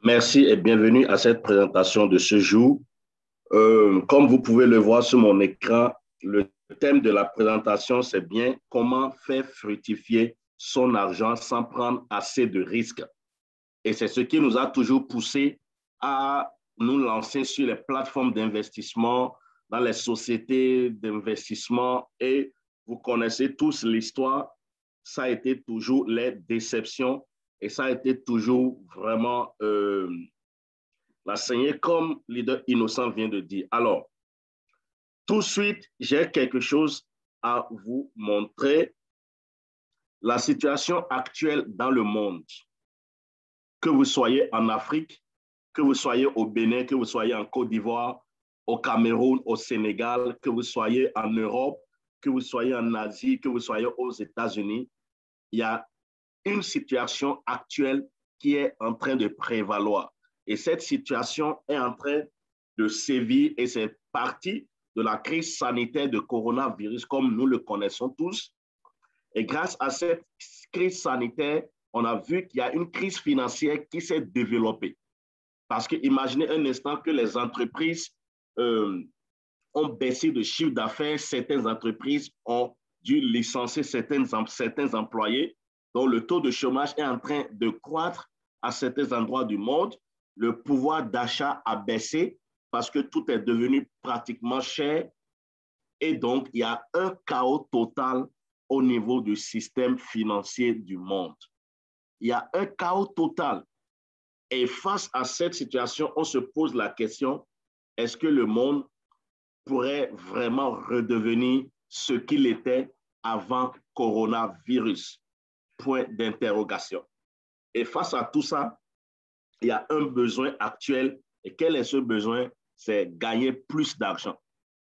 Merci et bienvenue à cette présentation de ce jour. Comme vous pouvez le voir sur mon écran, le thème de la présentation, c'est bien comment faire fructifier son argent sans prendre assez de risques. Et c'est ce qui nous a toujours poussé à nous lancer sur les plateformes d'investissement, dans les sociétés d'investissement. Et vous connaissez tous l'histoire, ça a été toujours les déceptions et ça a été toujours vraiment la saignée, comme leader innocent vient de dire. Alors, tout de suite, j'ai quelque chose à vous montrer. La situation actuelle dans le monde, que vous soyez en Afrique, que vous soyez au Bénin, que vous soyez en Côte d'Ivoire, au Cameroun, au Sénégal, que vous soyez en Europe, que vous soyez en Asie, que vous soyez aux États-Unis, il y a une situation actuelle qui est en train de prévaloir. Et cette situation est en train de sévir et c'est parti de la crise sanitaire de coronavirus comme nous le connaissons tous. Et grâce à cette crise sanitaire, on a vu qu'il y a une crise financière qui s'est développée. Parce que imaginez un instant que les entreprises ont baissé de chiffre d'affaires, certaines entreprises ont dû licencier certains employés, donc le taux de chômage est en train de croître à certains endroits du monde, le pouvoir d'achat a baissé parce que tout est devenu pratiquement cher et donc il y a un chaos total au niveau du système financier du monde. Il y a un chaos total. Et face à cette situation, on se pose la question, est-ce que le monde pourrait vraiment redevenir ce qu'il était avant coronavirus? Point d'interrogation. Et face à tout ça, il y a un besoin actuel. Et quel est ce besoin? C'est gagner plus d'argent.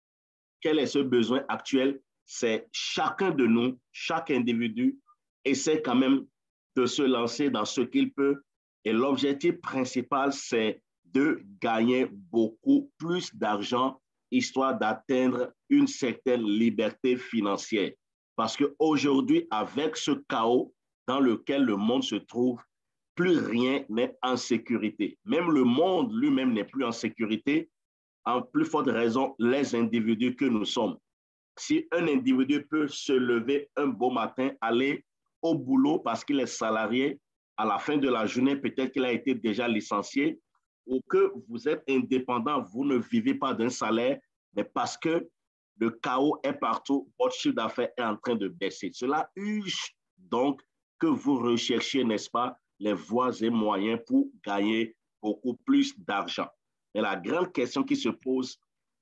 Quel est ce besoin actuel? C'est chacun de nous, chaque individu essaie quand même de se lancer dans ce qu'il peut. Et l'objectif principal, c'est de gagner beaucoup plus d'argent, histoire d'atteindre une certaine liberté financière. Parce qu'aujourd'hui, avec ce chaos dans lequel le monde se trouve, plus rien n'est en sécurité. Même le monde lui-même n'est plus en sécurité. En plus forte raison, les individus que nous sommes. Si un individu peut se lever un beau matin, aller au boulot parce qu'il est salarié, à la fin de la journée, peut-être qu'il a été déjà licencié, ou que vous êtes indépendant, vous ne vivez pas d'un salaire, mais parce que le chaos est partout, votre chiffre d'affaires est en train de baisser. Cela urge donc que vous recherchiez, n'est-ce pas, les voies et moyens pour gagner beaucoup plus d'argent. Et la grande question qui se pose,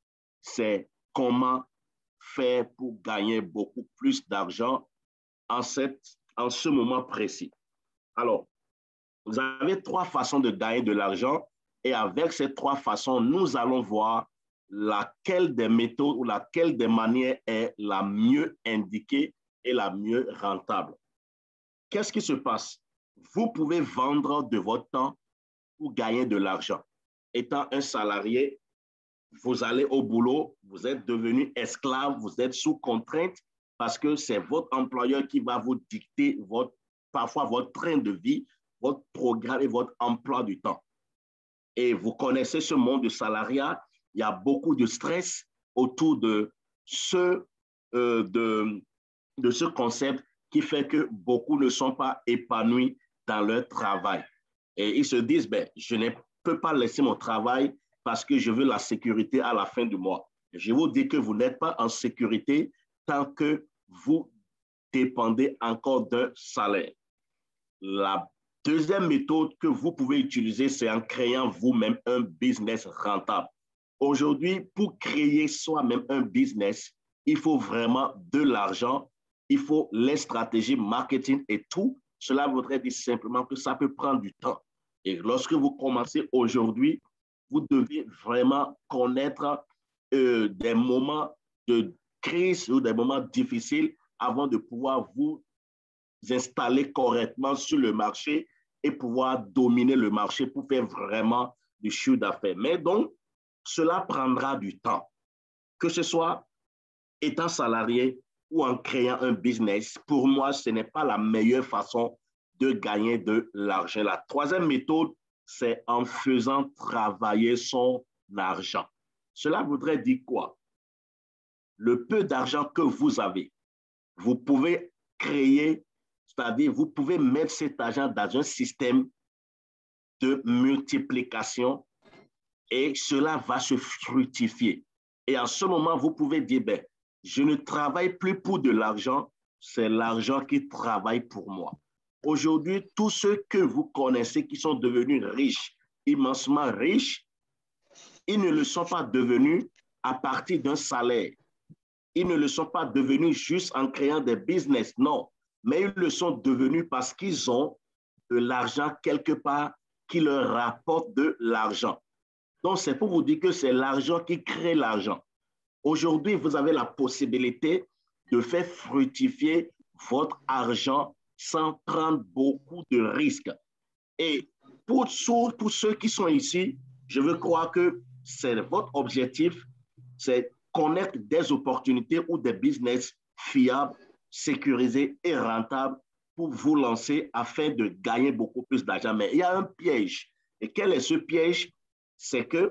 c'est comment faire pour gagner beaucoup plus d'argent en ce moment précis. Alors, vous avez trois façons de gagner de l'argent et avec ces trois façons, nous allons voir laquelle des méthodes ou laquelle des manières est la mieux indiquée et la mieux rentable. Qu'est-ce qui se passe? Vous pouvez vendre de votre temps pour gagner de l'argent. Étant un salarié, vous allez au boulot, vous êtes devenu esclave, vous êtes sous contrainte parce que c'est votre employeur qui va vous dicter parfois votre train de vie, votre programme et votre emploi du temps. Et vous connaissez ce monde du salariat, il y a beaucoup de stress autour de de ce concept qui fait que beaucoup ne sont pas épanouis dans leur travail. Et ils se disent, ben, je ne peux pas laisser mon travail parce que je veux la sécurité à la fin du mois. Je vous dis que vous n'êtes pas en sécurité tant que vous dépendez encore d'un salaire. La deuxième méthode que vous pouvez utiliser, c'est en créant vous-même un business rentable. Aujourd'hui, pour créer soi-même un business, il faut vraiment de l'argent, il faut les stratégies marketing et tout. Cela voudrait dire simplement que ça peut prendre du temps. Et lorsque vous commencez aujourd'hui, vous devez vraiment connaître des moments de crise ou des moments difficiles avant de pouvoir vous installer correctement sur le marché et pouvoir dominer le marché pour faire vraiment du chiffre d'affaires. Mais donc, cela prendra du temps. Que ce soit étant salarié ou en créant un business, pour moi, ce n'est pas la meilleure façon de gagner de l'argent. La troisième méthode c'est en faisant travailler son argent. Cela voudrait dire quoi? Le peu d'argent que vous avez, vous pouvez créer, c'est-à-dire vous pouvez mettre cet argent dans un système de multiplication et cela va se fructifier. Et en ce moment, vous pouvez dire, ben, je ne travaille plus pour de l'argent, c'est l'argent qui travaille pour moi. Aujourd'hui, tous ceux que vous connaissez qui sont devenus riches, immensement riches, ils ne le sont pas devenus à partir d'un salaire. Ils ne le sont pas devenus juste en créant des business, non. Mais ils le sont devenus parce qu'ils ont de l'argent quelque part qui leur rapporte de l'argent. Donc, c'est pour vous dire que c'est l'argent qui crée l'argent. Aujourd'hui, vous avez la possibilité de faire fructifier votre argent sans prendre beaucoup de risques. Et pour ceux qui sont ici, je veux croire que c'est votre objectif, c'est connaître des opportunités ou des business fiables, sécurisés et rentables pour vous lancer afin de gagner beaucoup plus d'argent. Mais il y a un piège. Et quel est ce piège? C'est que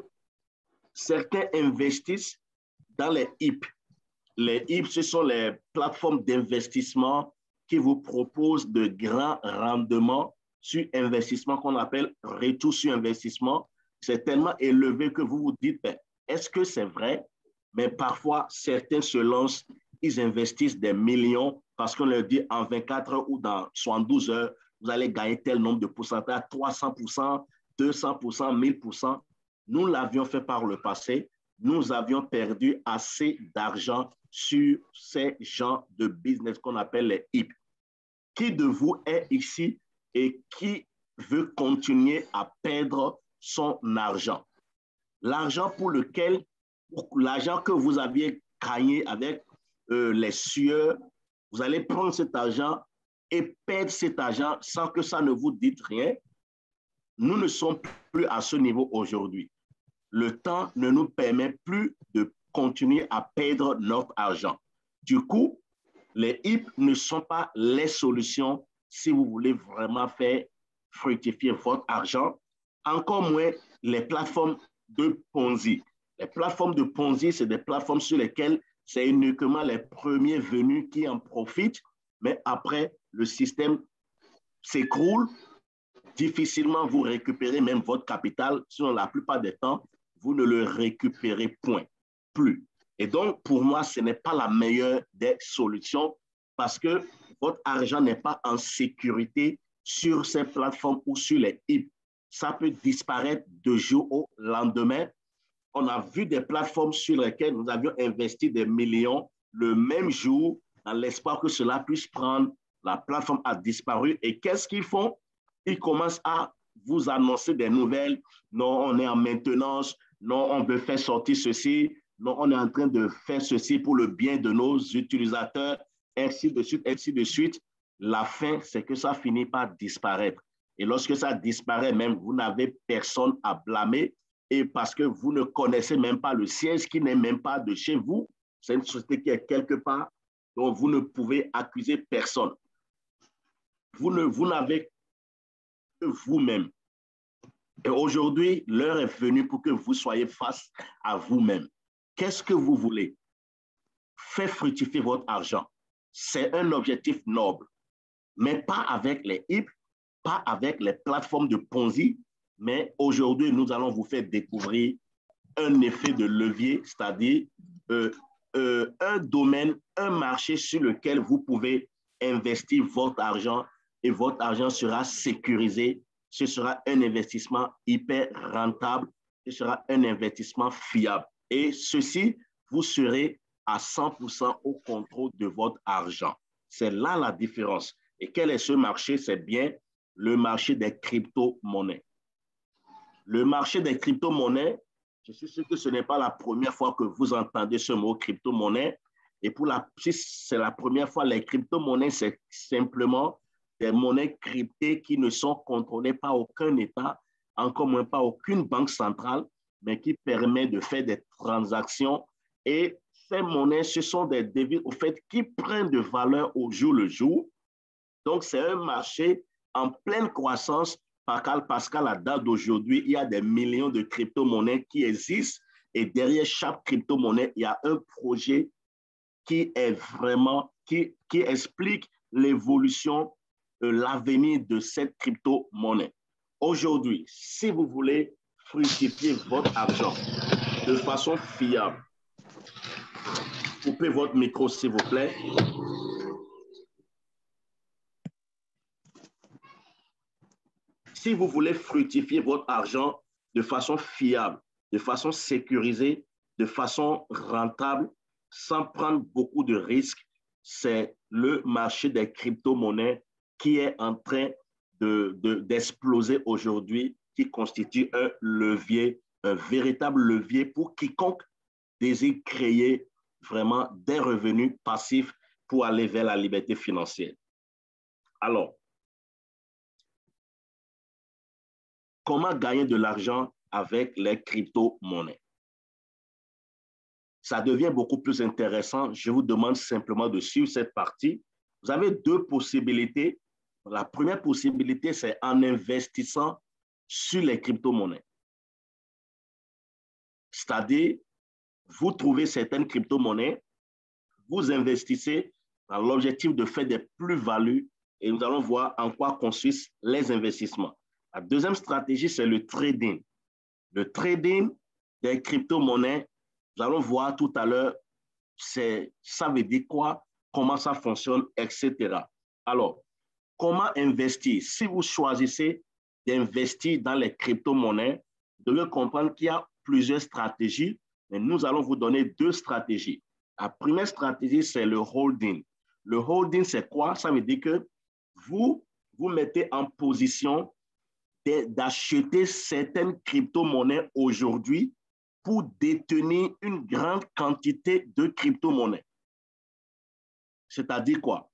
certains investissent dans les HIP. Les HIP, ce sont les plateformes d'investissement qui vous proposent de grands rendements sur investissement qu'on appelle retour sur investissement. C'est tellement élevé que vous vous dites, ben, est-ce que c'est vrai? Mais parfois, certains se lancent, ils investissent des millions parce qu'on leur dit en 24 heures ou dans 72 heures, vous allez gagner tel nombre de pourcentage, 300%, 200%, 1000%. Nous l'avions fait par le passé. Nous avions perdu assez d'argent sur ces genres de business qu'on appelle les HIP. Qui de vous est ici et qui veut continuer à perdre son argent? L'argent pour lequel, l'argent que vous aviez gagné avec les sueurs, vous allez prendre cet argent et perdre cet argent sans que ça ne vous dise rien. Nous ne sommes plus à ce niveau aujourd'hui. Le temps ne nous permet plus de continuer à perdre notre argent. Du coup, les HIP ne sont pas les solutions si vous voulez vraiment faire fructifier votre argent, encore moins les plateformes de Ponzi. Les plateformes de Ponzi, c'est des plateformes sur lesquelles c'est uniquement les premiers venus qui en profitent, mais après, le système s'écroule. Difficilement vous récupérez même votre capital, sinon la plupart des temps, vous ne le récupérez point, plus. Et donc, pour moi, ce n'est pas la meilleure des solutions parce que votre argent n'est pas en sécurité sur ces plateformes ou sur les HIP. Ça peut disparaître de jour au lendemain. On a vu des plateformes sur lesquelles nous avions investi des millions le même jour dans l'espoir que cela puisse prendre. La plateforme a disparu. Et qu'est-ce qu'ils font? Ils commencent à vous annoncer des nouvelles. Non, on est en maintenance. Non, on veut faire sortir ceci. Non, on est en train de faire ceci pour le bien de nos utilisateurs, ainsi de suite, ainsi de suite. La fin, c'est que ça finit par disparaître. Et lorsque ça disparaît, même, vous n'avez personne à blâmer. Et parce que vous ne connaissez même pas le siège qui n'est même pas de chez vous, c'est une société qui est quelque part, donc vous ne pouvez accuser personne. Vous n'avez que vous-même. Et aujourd'hui, l'heure est venue pour que vous soyez face à vous-même. Qu'est-ce que vous voulez? Faire fructifier votre argent. C'est un objectif noble, mais pas avec les HIP, pas avec les plateformes de Ponzi, mais aujourd'hui, nous allons vous faire découvrir un effet de levier, c'est-à-dire un domaine, un marché sur lequel vous pouvez investir votre argent et votre argent sera sécurisé. Ce sera un investissement hyper rentable, ce sera un investissement fiable. Et ceci, vous serez à 100% au contrôle de votre argent. C'est là la différence. Et quel est ce marché? C'est bien le marché des crypto-monnaies. Le marché des crypto-monnaies, je suis sûr que ce n'est pas la première fois que vous entendez ce mot crypto-monnaie. Et si c'est la première fois, les crypto-monnaies, c'est simplement des monnaies cryptées qui ne sont contrôlées par aucun État, encore moins par aucune banque centrale, mais qui permet de faire des transactions. Et ces monnaies, ce sont des devises, au fait, qui prennent de valeur au jour le jour. Donc, c'est un marché en pleine croissance parce qu'à la date d'aujourd'hui, il y a des millions de crypto-monnaies qui existent et derrière chaque crypto-monnaie, il y a un projet qui est vraiment, qui explique l'évolution, l'avenir de cette crypto-monnaie. Aujourd'hui, si vous voulez fructifier votre argent de façon fiable, coupez votre micro s'il vous plaît. Si vous voulez fructifier votre argent de façon fiable, de façon sécurisée, de façon rentable, sans prendre beaucoup de risques, c'est le marché des crypto-monnaies qui est en train d'exploser aujourd'hui, qui constitue un levier, un véritable levier pour quiconque désire créer vraiment des revenus passifs pour aller vers la liberté financière. Alors, comment gagner de l'argent avec les crypto-monnaies? Ça devient beaucoup plus intéressant. Je vous demande simplement de suivre cette partie. Vous avez deux possibilités. La première possibilité, c'est en investissant sur les crypto-monnaies. C'est-à-dire, vous trouvez certaines crypto-monnaies, vous investissez dans l'objectif de faire des plus-values et nous allons voir en quoi consistent les investissements. La deuxième stratégie, c'est le trading. Le trading des crypto-monnaies, nous allons voir tout à l'heure, ça veut dire quoi, comment ça fonctionne, etc. Alors, comment investir? Si vous choisissez d'investir dans les crypto-monnaies, vous devez comprendre qu'il y a plusieurs stratégies, mais nous allons vous donner deux stratégies. La première stratégie, c'est le holding. Le holding, c'est quoi? Ça veut dire que vous mettez en position d'acheter certaines crypto-monnaies aujourd'hui pour détenir une grande quantité de crypto-monnaies. C'est-à-dire quoi?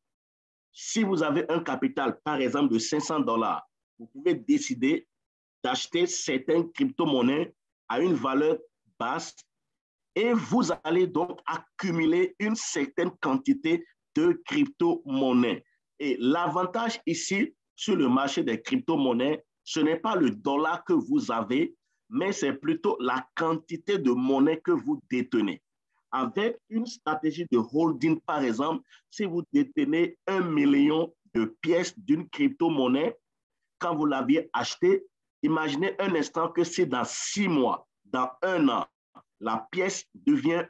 Si vous avez un capital, par exemple, de $500, vous pouvez décider d'acheter certaines crypto-monnaies à une valeur basse et vous allez donc accumuler une certaine quantité de crypto-monnaies. Et l'avantage ici sur le marché des crypto-monnaies, ce n'est pas le dollar que vous avez, mais c'est plutôt la quantité de monnaie que vous détenez. Avec une stratégie de holding, par exemple, si vous détenez 1 million de pièces d'une crypto-monnaie, quand vous l'aviez acheté, imaginez un instant que si dans 6 mois, dans 1 an, la pièce devient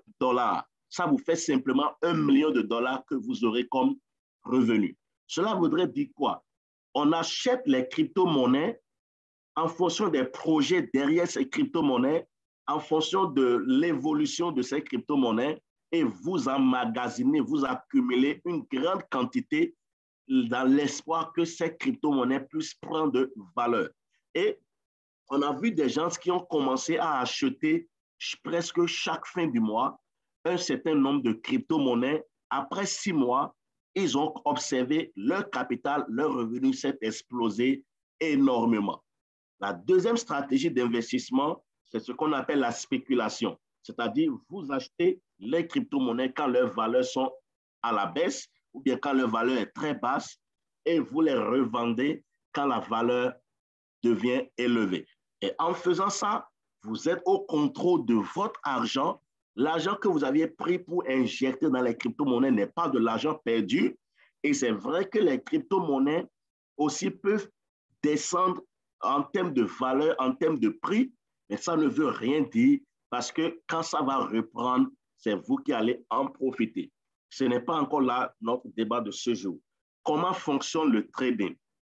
$1. Ça vous fait simplement 1 million de dollars que vous aurez comme revenu. Cela voudrait dire quoi? On achète les crypto-monnaies en fonction des projets derrière ces crypto-monnaies, en fonction de l'évolution de ces crypto-monnaies, et vous emmagasinez, vous accumulez une grande quantité dans l'espoir que ces crypto-monnaies puissent prendre de valeur. Et on a vu des gens qui ont commencé à acheter presque chaque fin du mois un certain nombre de crypto-monnaies. Après 6 mois, ils ont observé leur capital, leur revenu s'est explosé énormément. La deuxième stratégie d'investissement, c'est ce qu'on appelle la spéculation. C'est-à-dire, vous achetez les crypto-monnaies quand leurs valeurs sont à la baisse ou bien quand leur valeur est très basse et vous les revendez quand la valeur devient élevée. Et en faisant ça, vous êtes au contrôle de votre argent. L'argent que vous aviez pris pour injecter dans les crypto-monnaies n'est pas de l'argent perdu. Et c'est vrai que les crypto-monnaies aussi peuvent descendre en termes de valeur, en termes de prix, mais ça ne veut rien dire parce que quand ça va reprendre, c'est vous qui allez en profiter. Ce n'est pas encore là notre débat de ce jour. Comment fonctionne le trading?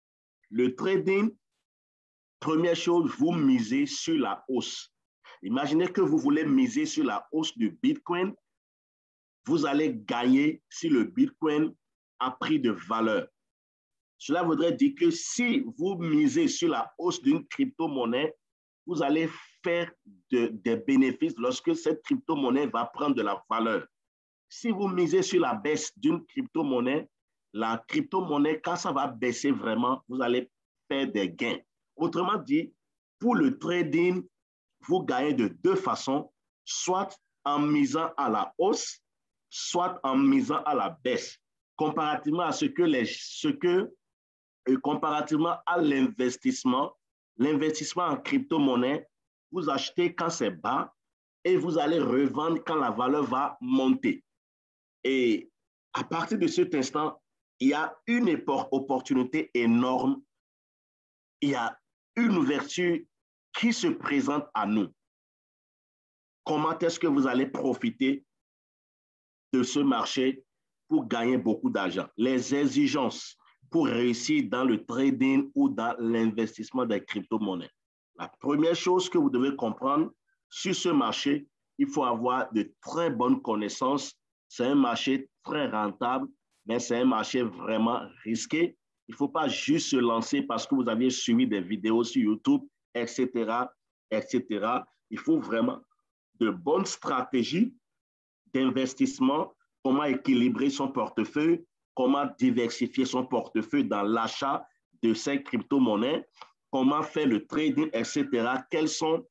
Le trading, première chose, vous misez sur la hausse. Imaginez que vous voulez miser sur la hausse du Bitcoin. Vous allez gagner si le Bitcoin a pris de valeur. Cela voudrait dire que si vous misez sur la hausse d'une crypto-monnaie, vous allez faire des bénéfices lorsque cette crypto-monnaie va prendre de la valeur. Si vous misez sur la baisse d'une crypto-monnaie, la crypto-monnaie, quand ça va baisser vraiment, vous allez faire des gains. Autrement dit, pour le trading, vous gagnez de deux façons, soit en misant à la hausse, soit en misant à la baisse, comparativement à ce que Et comparativement à l'investissement en crypto-monnaie, vous achetez quand c'est bas et vous allez revendre quand la valeur va monter. Et à partir de cet instant, il y a une opportunité énorme, il y a une ouverture qui se présente à nous. Comment est-ce que vous allez profiter de ce marché pour gagner beaucoup d'argent? Les exigences pour réussir dans le trading ou dans l'investissement des crypto-monnaies. La première chose que vous devez comprendre sur ce marché, il faut avoir de très bonnes connaissances. C'est un marché très rentable, mais c'est un marché vraiment risqué. Il ne faut pas juste se lancer parce que vous avez suivi des vidéos sur YouTube, etc., etc. Il faut vraiment de bonnes stratégies d'investissement, comment équilibrer son portefeuille, comment diversifier son portefeuille dans l'achat de ces crypto-monnaies, comment faire le trading, etc. Quels sont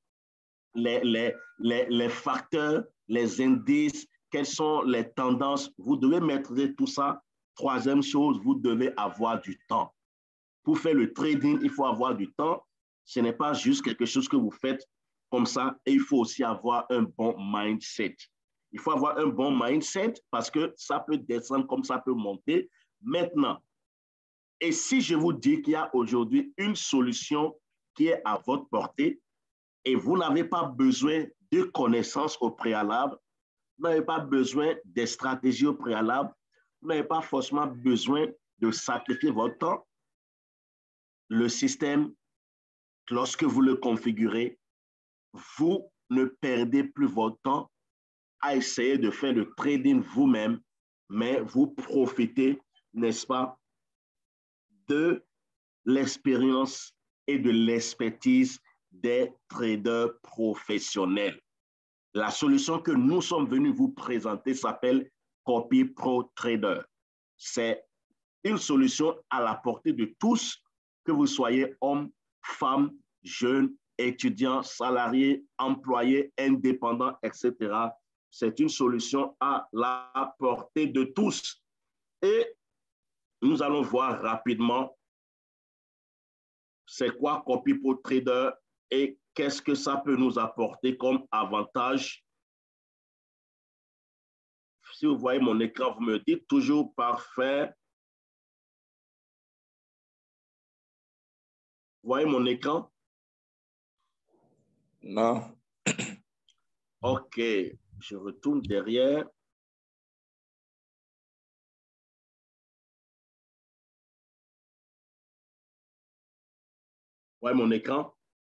les facteurs, les indices, quelles sont les tendances. Vous devez maîtriser tout ça. Troisième chose, vous devez avoir du temps. Pour faire le trading, il faut avoir du temps. Ce n'est pas juste quelque chose que vous faites comme ça. Et il faut aussi avoir un bon mindset. Il faut avoir un bon mindset parce que ça peut descendre comme ça peut monter. Maintenant, et si je vous dis qu'il y a aujourd'hui une solution qui est à votre portée et vous n'avez pas besoin de connaissances au préalable, vous n'avez pas besoin de stratégies au préalable, vous n'avez pas forcément besoin de sacrifier votre temps, le système, lorsque vous le configurez, vous ne perdez plus votre temps à essayer de faire le trading vous-même, mais vous profitez, n'est-ce pas, de l'expérience et de l'expertise des traders professionnels. La solution que nous sommes venus vous présenter s'appelle Copy Pro Trader. C'est une solution à la portée de tous, que vous soyez homme, femme, jeune, étudiant, salarié, employé, indépendant, etc. C'est une solution à la portée de tous. Et nous allons voir rapidement c'est quoi Copy Pro Trader et qu'est-ce que ça peut nous apporter comme avantage. Si vous voyez mon écran, vous me dites toujours parfait. Vous voyez mon écran? Non. OK, je retourne derrière. Vous voyez mon écran?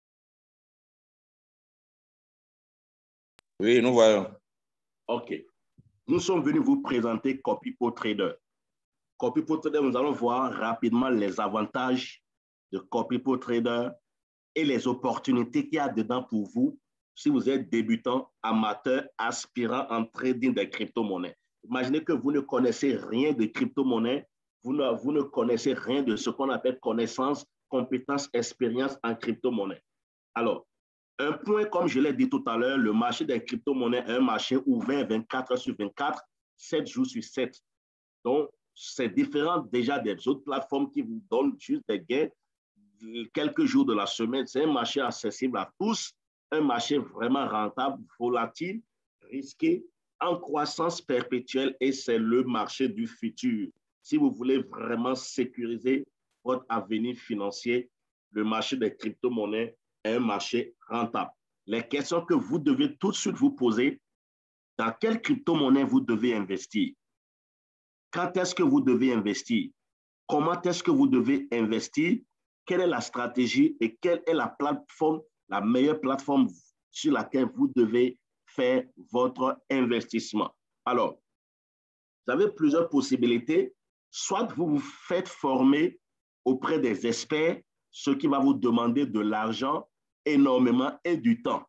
Oui, nous voyons. OK. Nous sommes venus vous présenter Copy Pro Trader. Copy Pro Trader, nous allons voir rapidement les avantages de Copy Pro Trader et les opportunités qu'il y a dedans pour vous si vous êtes débutant, amateur, aspirant en trading des crypto-monnaies. Imaginez que vous ne connaissez rien de crypto-monnaies, vous ne connaissez rien de ce qu'on appelle connaissance, compétence, expérience en crypto-monnaie. Alors, un point, comme je l'ai dit tout à l'heure, le marché des crypto-monnaies est un marché ouvert 24 heures sur 24, 7 jours sur 7. Donc, c'est différent déjà des autres plateformes qui vous donnent juste des gains quelques jours de la semaine. C'est un marché accessible à tous, un marché vraiment rentable, volatile, risqué, en croissance perpétuelle et c'est le marché du futur. Si vous voulez vraiment sécuriser votre avenir financier, le marché des crypto-monnaies est un marché rentable. Les questions que vous devez tout de suite vous poser, dans quelle crypto-monnaie vous devez investir? Quand est-ce que vous devez investir? Comment est-ce que vous devez investir? Quelle est la stratégie et quelle est la plateforme, la meilleure plateforme sur laquelle vous devez faire votre investissement? Alors, vous avez plusieurs possibilités. Soit vous vous faites former auprès des experts, ce qui va vous demander de l'argent énormément et du temps.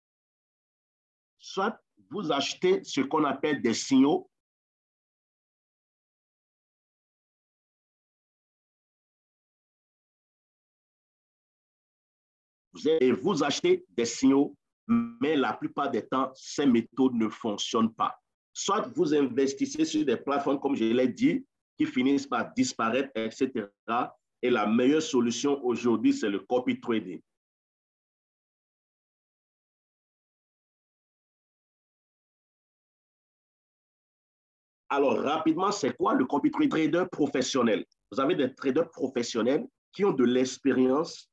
Soit vous achetez ce qu'on appelle des signaux. Vous achetez des signaux, mais la plupart des temps, ces méthodes ne fonctionnent pas. Soit vous investissez sur des plateformes, comme je l'ai dit, qui finissent par disparaître, etc. Et la meilleure solution aujourd'hui, c'est le copy trading. Alors, rapidement, c'est quoi le copy trader professionnel? Vous avez des traders professionnels qui ont de l'expérience,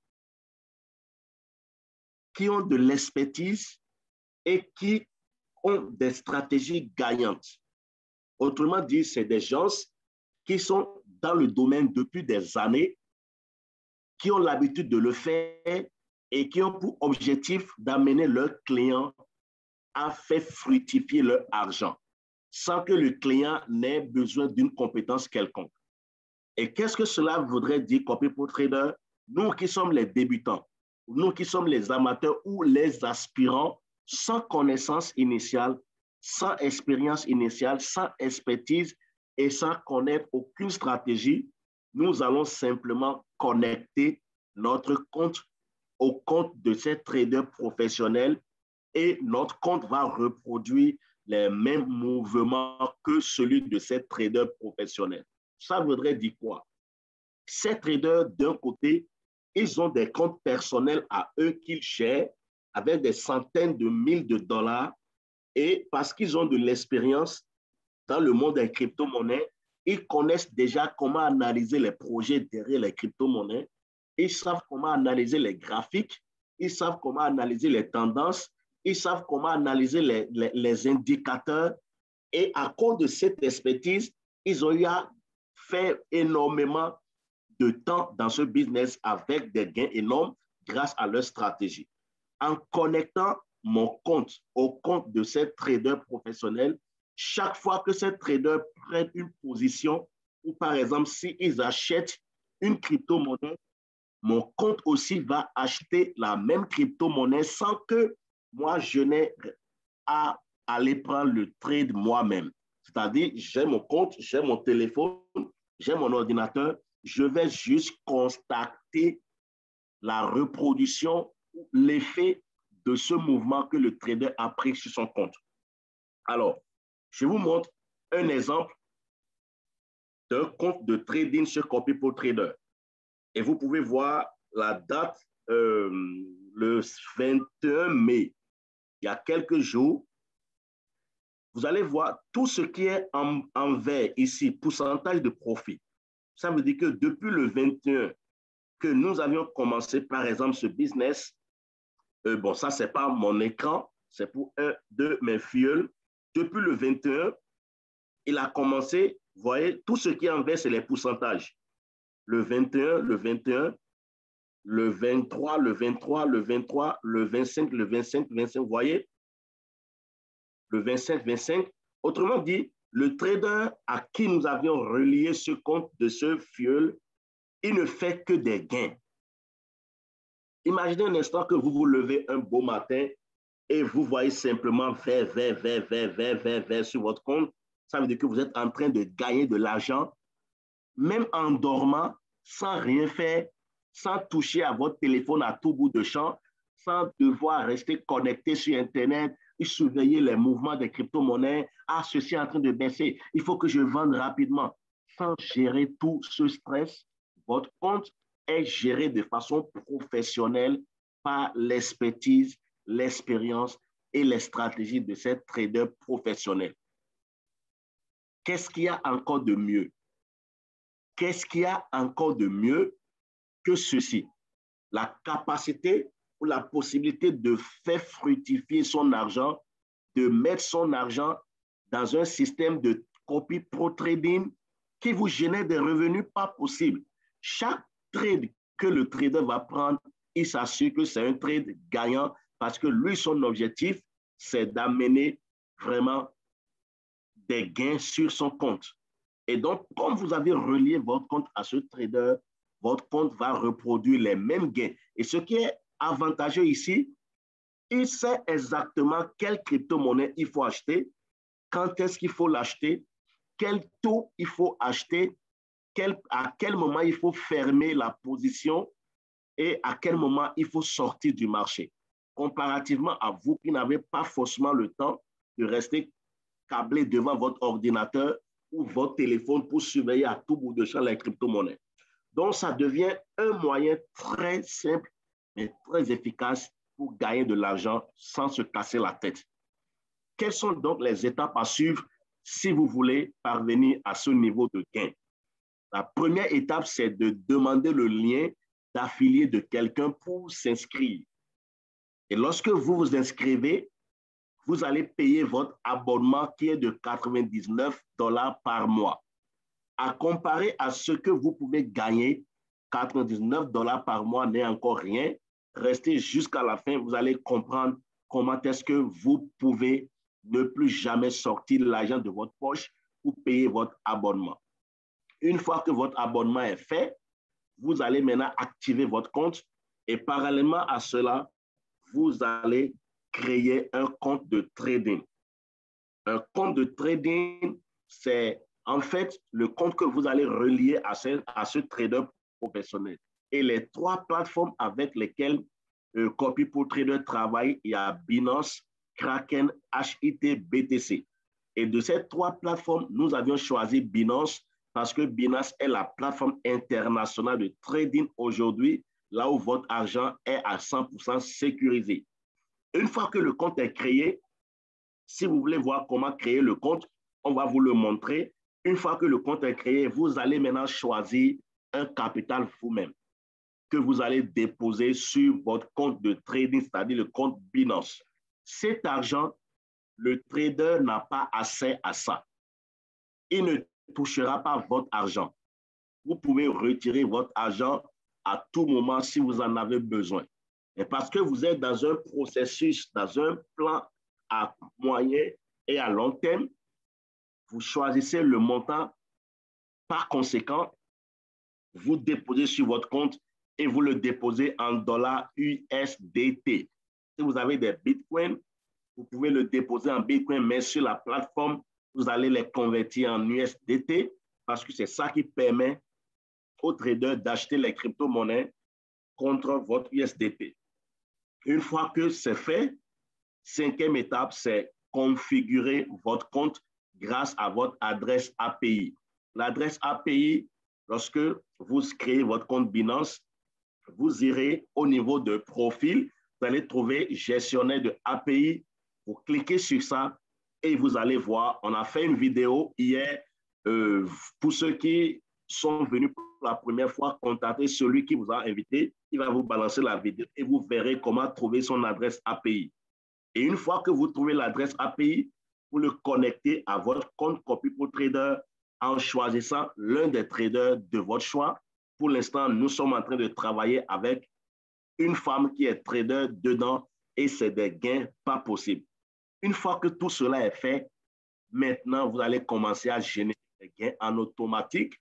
qui ont de l'expertise et qui ont des stratégies gagnantes. Autrement dit, c'est des gens qui sont dans le domaine depuis des années, qui ont l'habitude de le faire et qui ont pour objectif d'amener leurs clients à faire fructifier leur argent sans que le client n'ait besoin d'une compétence quelconque. Et qu'est-ce que cela voudrait dire, copy trader? Nous qui sommes les débutants, nous qui sommes les amateurs ou les aspirants, sans connaissance initiale, sans expérience initiale, sans expertise et sans connaître aucune stratégie, nous allons simplement connecter notre compte au compte de ces traders professionnels et notre compte va reproduire les mêmes mouvements que celui de ces traders professionnels. Ça voudrait dire quoi? Ces traders, d'un côté, ils ont des comptes personnels à eux qu'ils gèrent avec des centaines de mille de dollars et parce qu'ils ont de l'expérience dans le monde des crypto-monnaies, ils connaissent déjà comment analyser les projets derrière les crypto-monnaies, ils savent comment analyser les graphiques, ils savent comment analyser les tendances, ils savent comment analyser les indicateurs et à cause de cette expertise, ils ont eu à faire énormément de temps dans ce business avec des gains énormes grâce à leur stratégie. En connectant mon compte au compte de ces traders professionnels, chaque fois que ces traders prennent une position, ou par exemple, s'ils achètent une crypto-monnaie, mon compte aussi va acheter la même crypto-monnaie sans que moi, je n'ai à aller prendre le trade moi-même. C'est-à-dire, j'ai mon compte, j'ai mon téléphone, j'ai mon ordinateur, je vais juste constater la reproduction, l'effet de ce mouvement que le trader a pris sur son compte. Alors, je vous montre un exemple d'un compte de trading sur CopyPoTrader. Et vous pouvez voir la date, le 21 mai, il y a quelques jours. Vous allez voir tout ce qui est en vert ici, pourcentage de profit. Ça veut dire que depuis le 21 que nous avions commencé, par exemple, ce business, bon, ça, ce n'est pas mon écran, c'est pour un de mes filleuls. Depuis le 21, il a commencé, vous voyez, tout ce qui est en vert, c'est les pourcentages. Le 21, le 21, le 23, le 23, le 23, le 25, le 25, le 25, vous voyez, le 25, 25. Autrement dit, le trader à qui nous avions relié ce compte de ce filleul, il ne fait que des gains. Imaginez un instant que vous vous levez un beau matin et vous voyez simplement vert sur votre compte. Ça veut dire que vous êtes en train de gagner de l'argent, même en dormant, sans rien faire, sans toucher à votre téléphone à tout bout de champ, sans devoir rester connecté sur Internet et surveiller les mouvements des crypto-monnaies. Ah, ceci est en train de baisser, il faut que je vende rapidement. Sans gérer tout ce stress, votre compte est géré de façon professionnelle par l'expertise, l'expérience et les stratégies de ces traders professionnels. Qu'est-ce qu'il y a encore de mieux? Qu'est-ce qu'il y a encore de mieux que ceci? La capacité ou la possibilité de faire fructifier son argent, de mettre son argent dans un système de copy pro trading qui vous génère des revenus pas possibles. Chaque trade que le trader va prendre, il s'assure que c'est un trade gagnant parce que lui, son objectif, c'est d'amener vraiment des gains sur son compte. Et donc, comme vous avez relié votre compte à ce trader, votre compte va reproduire les mêmes gains. Et ce qui est avantageux ici, il sait exactement quelle crypto-monnaie il faut acheter, quand est-ce qu'il faut l'acheter, quel taux il faut acheter, à quel moment il faut fermer la position et à quel moment il faut sortir du marché. Comparativement à vous qui n'avez pas forcément le temps de rester câblé devant votre ordinateur ou votre téléphone pour surveiller à tout bout de champ les crypto-monnaies. Donc, ça devient un moyen très simple mais très efficace pour gagner de l'argent sans se casser la tête. Quelles sont donc les étapes à suivre si vous voulez parvenir à ce niveau de gain? La première étape, c'est de demander le lien d'affilié de quelqu'un pour s'inscrire. Et lorsque vous vous inscrivez, vous allez payer votre abonnement qui est de 99 $ par mois. À comparer à ce que vous pouvez gagner, 99 $ par mois n'est encore rien. Restez jusqu'à la fin, vous allez comprendre comment est-ce que vous pouvez ne plus jamais sortir l'argent de votre poche pour payer votre abonnement. Une fois que votre abonnement est fait, vous allez maintenant activer votre compte et parallèlement à cela, vous allez créer un compte de trading. Un compte de trading, c'est en fait le compte que vous allez relier à ce trader professionnel. Et les trois plateformes avec lesquelles CopyProTrader travaille, il y a Binance, Kraken, HIT, BTC. Et de ces trois plateformes, nous avions choisi Binance parce que Binance est la plateforme internationale de trading aujourd'hui, là où votre argent est à 100% sécurisé. Une fois que le compte est créé, si vous voulez voir comment créer le compte, on va vous le montrer. Une fois que le compte est créé, vous allez maintenant choisir un capital vous-même que vous allez déposer sur votre compte de trading, c'est-à-dire le compte Binance. Cet argent, le trader n'a pas accès à ça. Il ne touchera pas votre argent. Vous pouvez retirer votre argent à tout moment si vous en avez besoin. Et parce que vous êtes dans un processus, dans un plan à moyen et à long terme, vous choisissez le montant par conséquent, vous déposez sur votre compte et vous le déposez en dollars USDT. Si vous avez des bitcoins, vous pouvez le déposer en bitcoin, mais sur la plateforme, vous allez les convertir en USDT parce que c'est ça qui permet aux traders d'acheter les crypto-monnaies contre votre USDT. Une fois que c'est fait, cinquième étape, c'est configurer votre compte grâce à votre adresse API. L'adresse API, lorsque vous créez votre compte Binance, vous irez au niveau de profil, vous allez trouver gestionnaire de API, vous cliquez sur ça et vous allez voir, on a fait une vidéo hier pour ceux qui sont venus pour la première fois, contactez celui qui vous a invité, il va vous balancer la vidéo et vous verrez comment trouver son adresse API. Et une fois que vous trouvez l'adresse API, vous le connectez à votre compte CopyProTrader en choisissant l'un des traders de votre choix. Pour l'instant, nous sommes en train de travailler avec une femme qui est trader dedans et c'est des gains pas possibles. Une fois que tout cela est fait, maintenant, vous allez commencer à générer des gains en automatique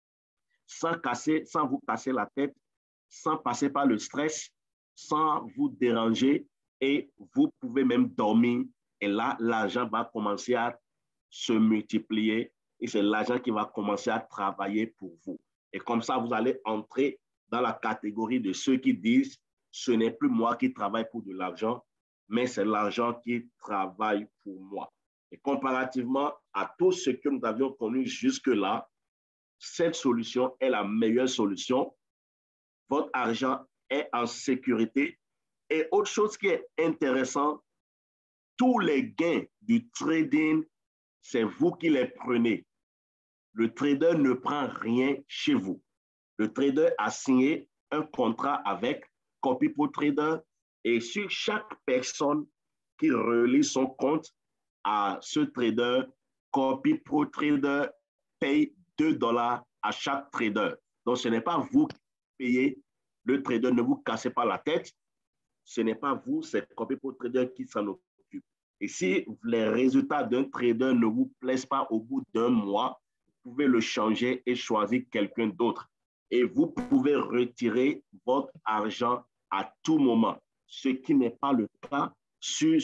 sans vous casser la tête, sans passer par le stress, sans vous déranger et vous pouvez même dormir. Et là, l'argent va commencer à se multiplier et c'est l'argent qui va commencer à travailler pour vous. Et comme ça, vous allez entrer dans la catégorie de ceux qui disent ce n'est plus moi qui travaille pour de l'argent, mais c'est l'argent qui travaille pour moi. Et comparativement à tout ce que nous avions connu jusque-là, cette solution est la meilleure solution. Votre argent est en sécurité. Et autre chose qui est intéressant, tous les gains du trading, c'est vous qui les prenez. Le trader ne prend rien chez vous. Le trader a signé un contrat avec CopyProTrader et sur chaque personne qui relie son compte à ce trader, CopyProTrader paye 2 $ à chaque trader. Donc, ce n'est pas vous qui payez le trader, ne vous cassez pas la tête. Ce n'est pas vous, c'est CopyProTrader qui s'en occupe. Et si les résultats d'un trader ne vous plaisent pas au bout d'un mois, vous pouvez le changer et choisir quelqu'un d'autre. Et vous pouvez retirer votre argent à tout moment, ce qui n'est pas le cas sur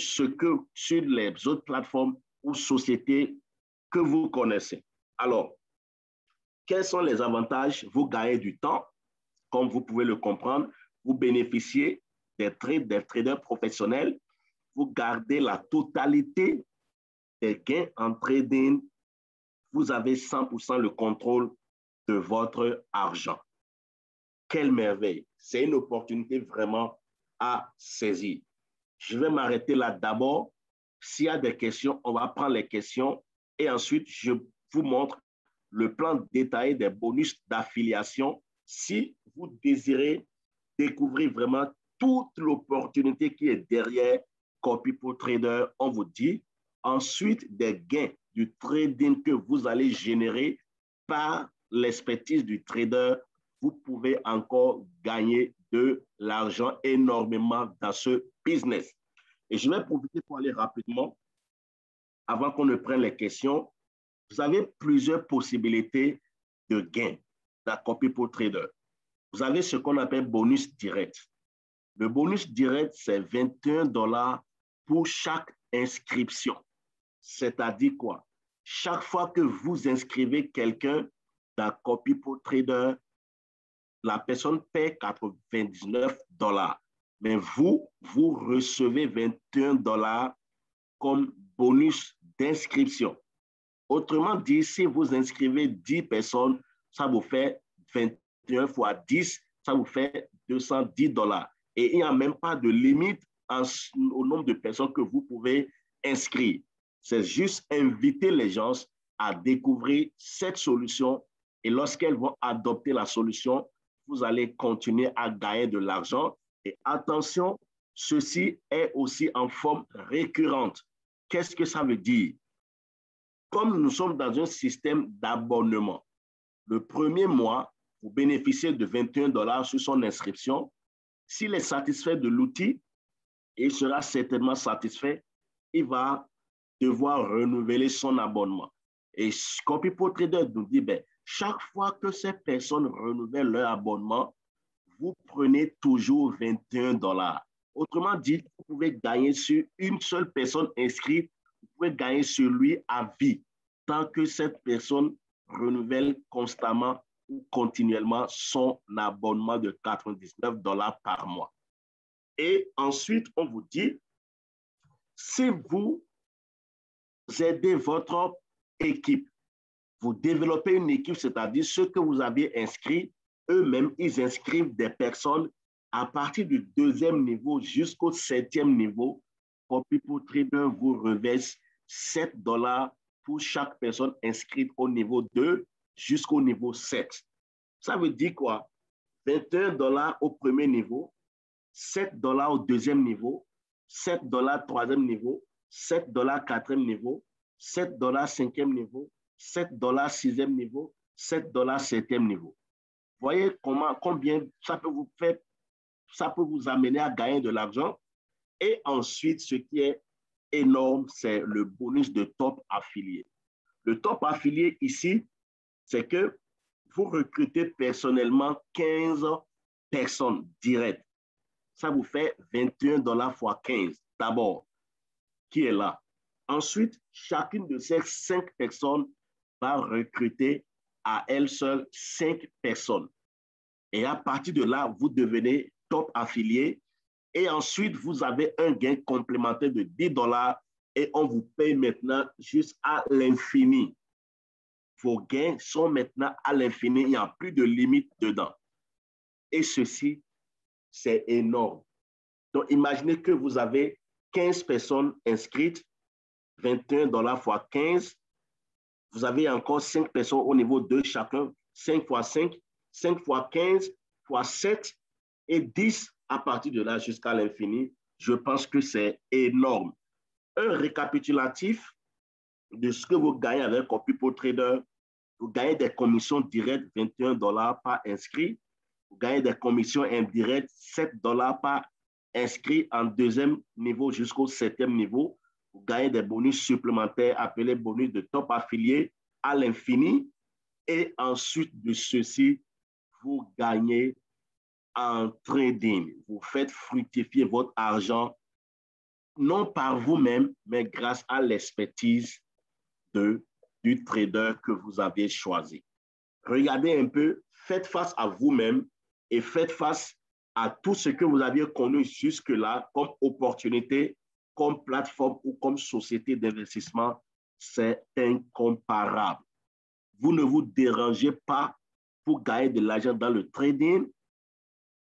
les autres plateformes ou sociétés que vous connaissez. Alors, quels sont les avantages? Vous gagnez du temps, comme vous pouvez le comprendre, vous bénéficiez des traders professionnels, vous gardez la totalité des gains en trading, vous avez 100% le contrôle de votre argent. quelle merveille. C'est une opportunité vraiment à saisir. Je vais m'arrêter là d'abord. S'il y a des questions, on va prendre les questions et ensuite, je vous montre le plan détaillé des bonus d'affiliation si vous désirez découvrir vraiment toute l'opportunité qui est derrière Copy Trader, on vous dit. Ensuite, des gains du trading que vous allez générer par l'expertise du trader, vous pouvez encore gagner de l'argent énormément dans ce business. Et je vais profiter pour aller rapidement, avant qu'on ne prenne les questions. Vous avez plusieurs possibilités de gains dans Copy Trader. Vous avez ce qu'on appelle bonus direct. Le bonus direct, c'est 21 $ pour chaque inscription. C'est-à-dire quoi? Chaque fois que vous inscrivez quelqu'un dans Copy Trader, la personne paie 99 $. Mais vous recevez 21 $ comme bonus d'inscription. Autrement dit, si vous inscrivez 10 personnes, ça vous fait 21 fois 10, ça vous fait 210 $. Et il n'y a même pas de limite au nombre de personnes que vous pouvez inscrire. C'est juste inviter les gens à découvrir cette solution et lorsqu'elles vont adopter la solution, vous allez continuer à gagner de l'argent. Et attention, ceci est aussi en forme récurrente. Qu'est-ce que ça veut dire? Comme nous sommes dans un système d'abonnement, le premier mois, vous bénéficiez de 21 $ sur son inscription. S'il est satisfait de l'outil, il sera certainement satisfait. Il va devoir renouveler son abonnement. Et Copy Trader nous dit, chaque fois que ces personnes renouvellent leur abonnement, vous prenez toujours 21 $. Autrement dit, vous pouvez gagner sur une seule personne inscrite, vous pouvez gagner sur lui à vie, tant que cette personne renouvelle constamment ou continuellement son abonnement de 99 $ par mois. Et ensuite, on vous dit, si vous aidez votre équipe, vous développez une équipe, c'est-à-dire ceux que vous avez inscrits, eux-mêmes, ils inscrivent des personnes à partir du 2e niveau jusqu'au 7e niveau. Copy Trader vous reverse 7 $ pour chaque personne inscrite au niveau 2 jusqu'au niveau 7. Ça veut dire quoi? 21 $ au premier niveau, 7 $ au 2e niveau, 7 $ 3e niveau, 7 $ 4e niveau, 7 $ 5e niveau, 7 $ 6e niveau, 7 $ 7e niveau. Voyez combien ça peut vous faire, ça peut vous amener à gagner de l'argent. Et ensuite, ce qui est énorme, c'est le bonus de top affilié. Le top affilié ici, c'est que vous recrutez personnellement 15 personnes directes. Ça vous fait 21 $ fois 15 d'abord, qui est là. Ensuite, chacune de ces 5 personnes va recruter à elle seule 5 personnes. Et à partir de là, vous devenez top affilié. Et ensuite, vous avez un gain complémentaire de 10 $ et on vous paye maintenant jusqu'à l'infini. Vos gains sont maintenant à l'infini. Il n'y a plus de limite dedans. Et ceci, c'est énorme. Donc, imaginez que vous avez 15 personnes inscrites, 21 $ fois 15. Vous avez encore 5 personnes au niveau de chacun, 5 fois 5, 5 fois 15 fois 7 et 10 à partir de là jusqu'à l'infini. Je pense que c'est énorme. Un récapitulatif de ce que vous gagnez avec Copy Trader. Vous gagnez des commissions directes, 21 $ par inscrit. Vous gagnez des commissions indirectes, 7 $ par inscrit en 2e niveau jusqu'au 7e niveau. Vous gagnez des bonus supplémentaires appelés bonus de top affilié à l'infini. Et ensuite de ceci, vous gagnez en trading. Vous faites fructifier votre argent, non par vous-même, mais grâce à l'expertise du trader que vous avez choisi. Regardez un peu, faites face à vous-même et faites face à tout ce que vous aviez connu jusque-là comme opportunité, comme plateforme ou comme société d'investissement. C'est incomparable. Vous ne vous dérangez pas pour gagner de l'argent dans le trading.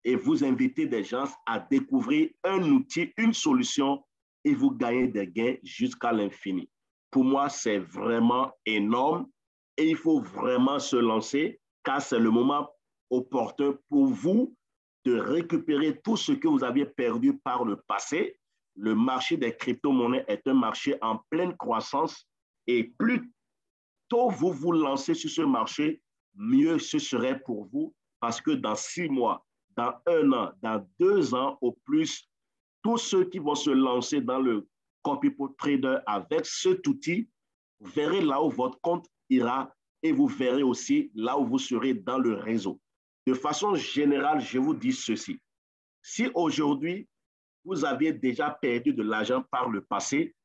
et vous invitez des gens à découvrir un outil, une solution et vous gagnez des gains jusqu'à l'infini. Pour moi, c'est vraiment énorme et il faut vraiment se lancer car c'est le moment opportun pour vous de récupérer tout ce que vous aviez perdu par le passé. Le marché des crypto-monnaies est un marché en pleine croissance et plus tôt vous vous lancez sur ce marché, mieux ce serait pour vous parce que dans 6 mois, dans 1 an, dans 2 ans au plus, tous ceux qui vont se lancer dans le copy-pot trader avec cet outil, vous verrez là où votre compte ira et vous verrez aussi là où vous serez dans le réseau. De façon générale, je vous dis ceci. Si aujourd'hui, vous aviez déjà perdu de l'argent par le passé,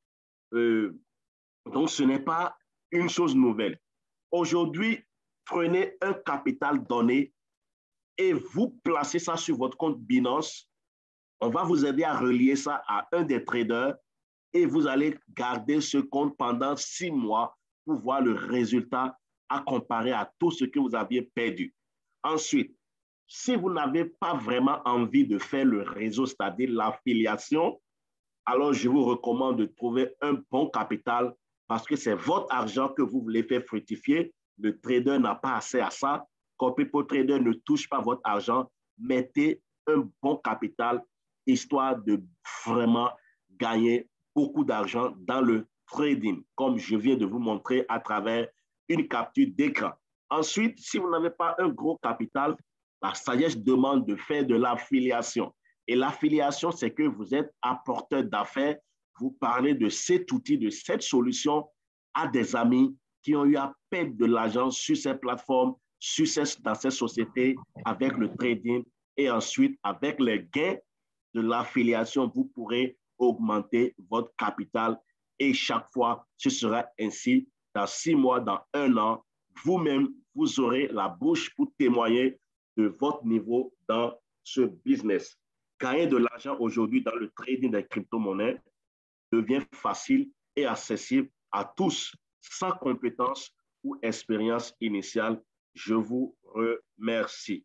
donc ce n'est pas une chose nouvelle. Aujourd'hui, prenez un capital donné et vous placez ça sur votre compte Binance. On va vous aider à relier ça à un des traders et vous allez garder ce compte pendant 6 mois pour voir le résultat à comparer à tout ce que vous aviez perdu. Ensuite, si vous n'avez pas vraiment envie de faire le réseau, c'est-à-dire l'affiliation, alors je vous recommande de trouver un bon capital parce que c'est votre argent que vous voulez faire fructifier. Le trader n'a pas accès à ça. Copy-pot trader ne touche pas votre argent. Mettez un bon capital histoire de vraiment gagner beaucoup d'argent dans le trading, comme je viens de vous montrer à travers une capture d'écran. Ensuite, si vous n'avez pas un gros capital, la sagesse demande de faire de l'affiliation. Et l'affiliation, c'est que vous êtes apporteur d'affaires, vous parlez de cet outil, de cette solution à des amis qui ont eu à perdre de l'argent sur ces plateformes, dans ces sociétés, avec le trading. Et ensuite, avec les gains de l'affiliation, vous pourrez augmenter votre capital. Et chaque fois, ce sera ainsi. Dans 6 mois, dans 1 an, vous-même, vous aurez la bouche pour témoigner de votre niveau dans ce business. Gagner de l'argent aujourd'hui dans le trading des crypto-monnaies devient facile et accessible à tous, sans compétences ou expérience initiale. Je vous remercie.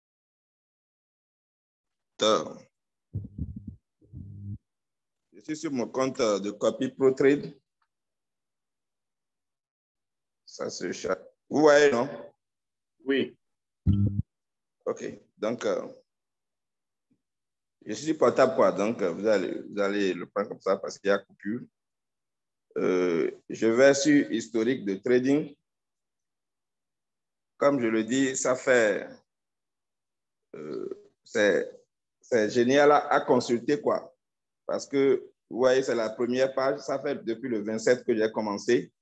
Je suis sur mon compte de copy-pot trade. Ça, c'est le chat. Vous voyez, non? Oui. OK. Donc, je suis portable, quoi. Donc, vous allez le prendre comme ça parce qu'il y a coupure. Je vais sur historique de trading. Comme je le dis, ça fait... c'est génial à consulter, quoi. Parce que, vous voyez, c'est la première page. Ça fait depuis le 27 que j'ai commencé.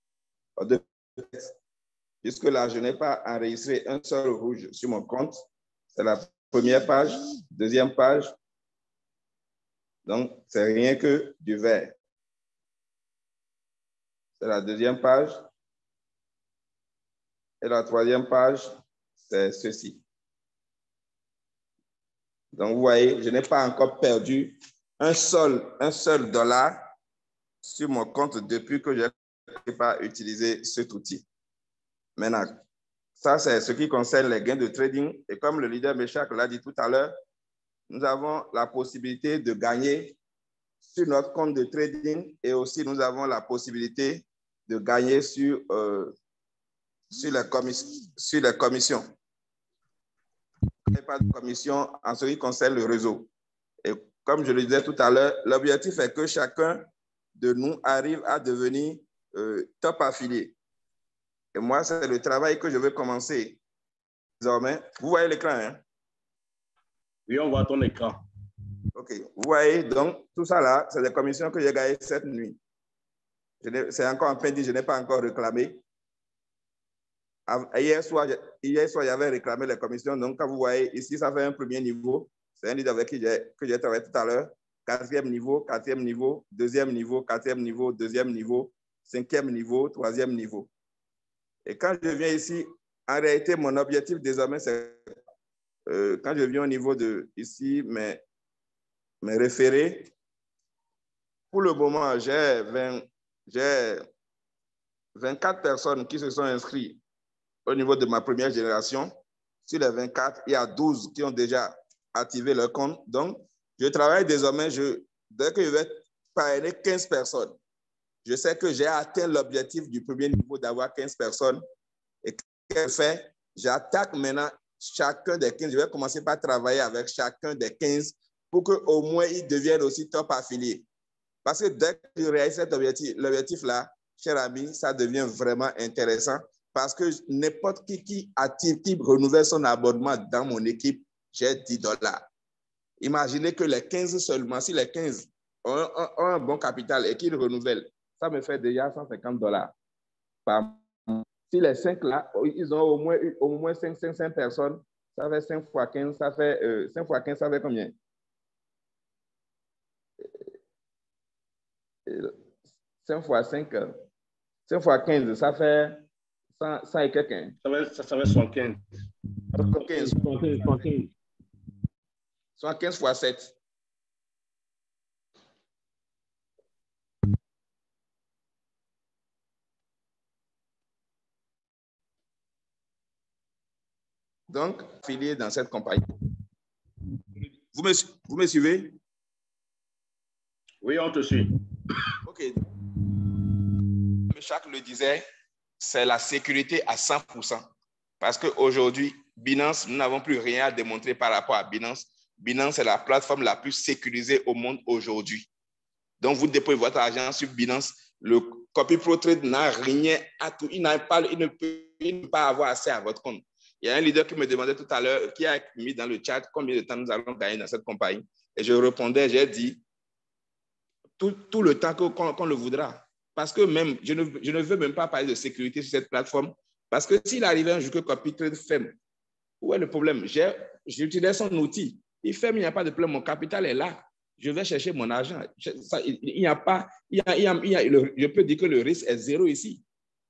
Jusque-là, je n'ai pas enregistré un seul rouge sur mon compte. C'est la première page, deuxième page. Donc, c'est rien que du vert. C'est la deuxième page. Et la troisième page, c'est ceci. Donc, vous voyez, je n'ai pas encore perdu un seul dollar sur mon compte depuis que je n'ai pas utilisé cet outil. Maintenant, ça, c'est ce qui concerne les gains de trading. Et comme le leader Meshach l'a dit tout à l'heure, nous avons la possibilité de gagner sur notre compte de trading et aussi nous avons la possibilité de gagner sur les commissions. Il n'y a pas de commission en ce qui concerne le réseau. Et comme je le disais tout à l'heure, l'objectif est que chacun de nous arrive à devenir top affilié. Et moi, c'est le travail que je veux commencer désormais. Vous voyez l'écran, hein? Oui, on voit ton écran. OK. Vous voyez, donc, tout ça là, c'est des commissions que j'ai gagnées cette nuit. C'est encore en peine dit, je n'ai pas encore réclamé. Hier soir, j'avais réclamé les commissions. Donc, quand vous voyez ici, ça fait un premier niveau. C'est un leader avec qui j'ai travaillé tout à l'heure. 4e niveau, 4e niveau, 2e niveau, 4e niveau, 2e niveau, 5e niveau, 3e niveau. Et quand je viens ici, en réalité, mon objectif désormais, c'est quand je viens au niveau de ici, mes référés, pour le moment, j'ai 24 personnes qui se sont inscrites au niveau de ma première génération. Sur les 24, il y a 12 qui ont déjà activer leur compte. Donc, je travaille désormais, dès que je vais parrainer 15 personnes, je sais que j'ai atteint l'objectif du premier niveau d'avoir 15 personnes. Et qu'est-ce que je fais? J'attaque maintenant chacun des 15. Je vais commencer par travailler avec chacun des 15 pour qu'au moins ils deviennent aussi top affiliés. Parce que dès que je réalise cet l'objectif-là, cher ami, ça devient vraiment intéressant parce que n'importe qui active, qui renouvelle son abonnement dans mon équipe, j'ai $10. Imaginez que les 15 seulement, si les 15 ont un bon capital et qu'ils renouvellent, ça me fait déjà $150 par mois. Si les 5 là, ils ont au moins 5 personnes, ça fait 5 fois 15, ça fait 5 fois 15, ça fait combien? 5 fois 5, 5 fois 15, ça fait 100 et quelqu'un. Ça fait 115. 115 fois 7. Donc, affilié dans cette compagnie. Vous me suivez? Oui, on te suit. OK. Jacques le disait, c'est la sécurité à 100%. Parce qu'aujourd'hui, Binance, nous n'avons plus rien à démontrer par rapport à Binance. Binance est la plateforme la plus sécurisée au monde aujourd'hui. Donc, vous déposez votre argent sur Binance. Le Copy Pro Trade n'a rien à tout. Il ne peut pas avoir accès à votre compte. Il y a un leader qui me demandait tout à l'heure, qui a mis dans le chat combien de temps nous allons gagner dans cette compagnie. Et je répondais, j'ai dit, tout le temps qu'on le voudra. Parce que même, je ne veux même pas parler de sécurité sur cette plateforme. Parce que s'il arrivait un jour que Copy Trade ferme, où est le problème? J'utilise son outil. Il ferme, il n'y a pas de problème. Mon capital est là. Je vais chercher mon argent. Il n'y a pas, je peux dire que le risque est zéro ici.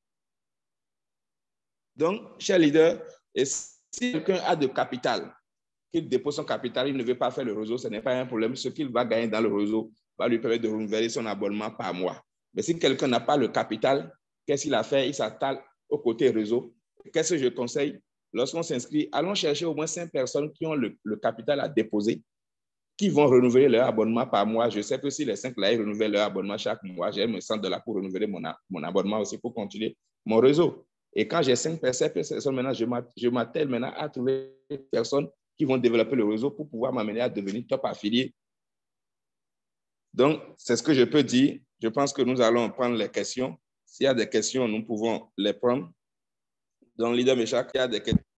Donc, cher leader, si quelqu'un a de capital, qu'il dépose son capital, il ne veut pas faire le réseau, ce n'est pas un problème. Ce qu'il va gagner dans le réseau va lui permettre de renouveler son abonnement par mois. Mais si quelqu'un n'a pas le capital, qu'est-ce qu'il a fait? Il s'attale au côté réseau. Qu'est-ce que je conseille? Lorsqu'on s'inscrit, allons chercher au moins 5 personnes qui ont le capital à déposer, qui vont renouveler leur abonnement par mois. Je sais que si les 5 là, ils renouvellent leur abonnement chaque mois, j'ai mes $100 pour renouveler mon abonnement aussi pour continuer mon réseau. Et quand j'ai 5 personnes, maintenant, je m'attelle maintenant à trouver des personnes qui vont développer le réseau pour pouvoir m'amener à devenir top affilié. Donc, c'est ce que je peux dire. Je pense que nous allons prendre les questions. S'il y a des questions, nous pouvons les prendre. Donc, leader Meshach, il y a des questions.